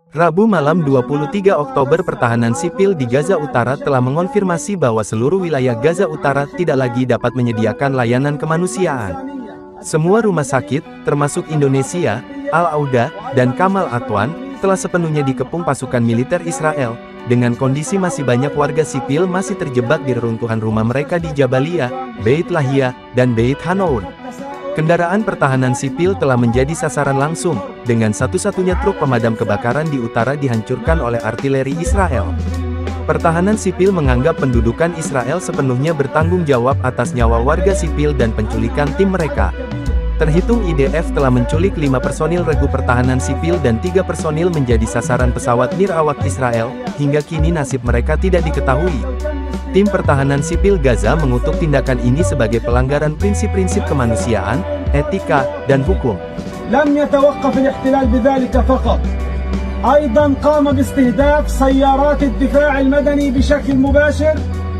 Rabu malam 23 Oktober Pertahanan Sipil di Gaza Utara telah mengonfirmasi bahwa seluruh wilayah Gaza Utara tidak lagi dapat menyediakan layanan kemanusiaan. Semua rumah sakit, termasuk Indonesia, Al-Auda, dan Kamal Adwan, telah sepenuhnya dikepung pasukan militer Israel, dengan kondisi masih banyak warga sipil masih terjebak di reruntuhan rumah mereka di Jabalia, Beit Lahia, dan Beit Hanoun. Kendaraan pertahanan sipil telah menjadi sasaran langsung, dengan satu-satunya truk pemadam kebakaran di utara dihancurkan oleh artileri Israel. Pertahanan sipil menganggap pendudukan Israel sepenuhnya bertanggung jawab atas nyawa warga sipil dan penculikan tim mereka. Terhitung IDF telah menculik 5 personil regu pertahanan sipil dan 3 personil menjadi sasaran pesawat nirawak Israel, hingga kini nasib mereka tidak diketahui. Tim Pertahanan Sipil Gaza mengutuk tindakan ini sebagai pelanggaran prinsip-prinsip kemanusiaan, etika, dan hukum. لم يتوقف الاحتلال بذلك فقط، أيضا قام باستهداف سيارات الدفاع المدني بشكل مباشر،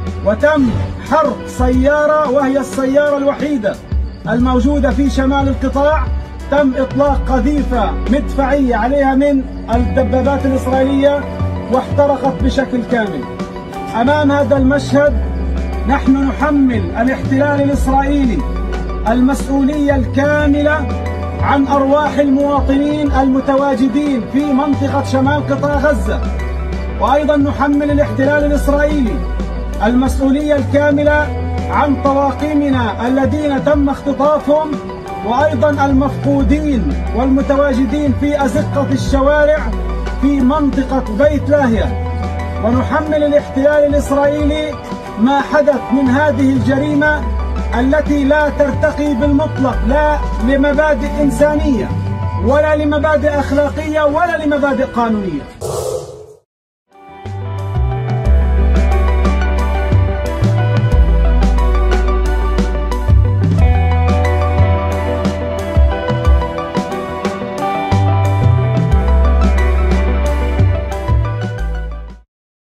وتم حرق سيارة وهي السيارة الوحيدة الموجودة في شمال القطاع، تم إطلاق قذيفة مدفعية عليها من الدبابات الإسرائيلية واحترقت بشكل كامل. أمام هذا المشهد نحن نحمل الاحتلال الإسرائيلي المسؤولية الكاملة عن أرواح المواطنين المتواجدين في منطقة شمال قطاع غزة، وأيضا نحمل الاحتلال الإسرائيلي المسؤولية الكاملة عن طواقمنا الذين تم اختطافهم، وأيضا المفقودين والمتواجدين في أزقة الشوارع في منطقة بيت لاهيا. ونحمل الاحتلال الإسرائيلي ما حدث من هذه الجريمة التي لا ترتقي بالمطلق لا لمبادئ إنسانية ولا لمبادئ أخلاقية ولا لمبادئ قانونية.